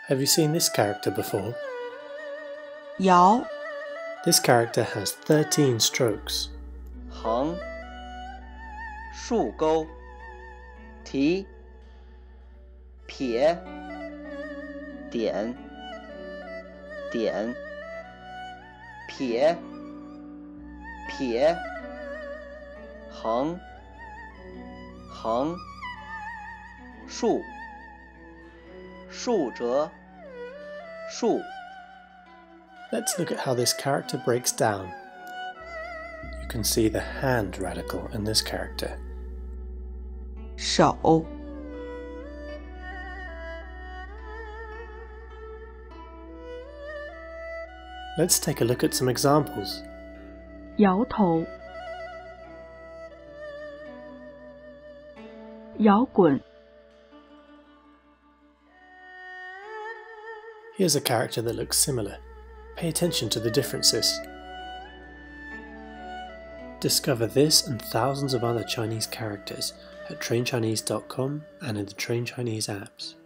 Have you seen this character before? 摇 This character has 13 strokes. 横竖钩提撇点点撇撇横横竖竖折竖 Let's look at how this character breaks down. You can see the hand radical in this character. 手 Let's take a look at some examples. 摇头摇滚 Here's a character that looks similar. Pay attention to the differences. Discover this and thousands of other Chinese characters at trainchinese.com and in the Train Chinese apps.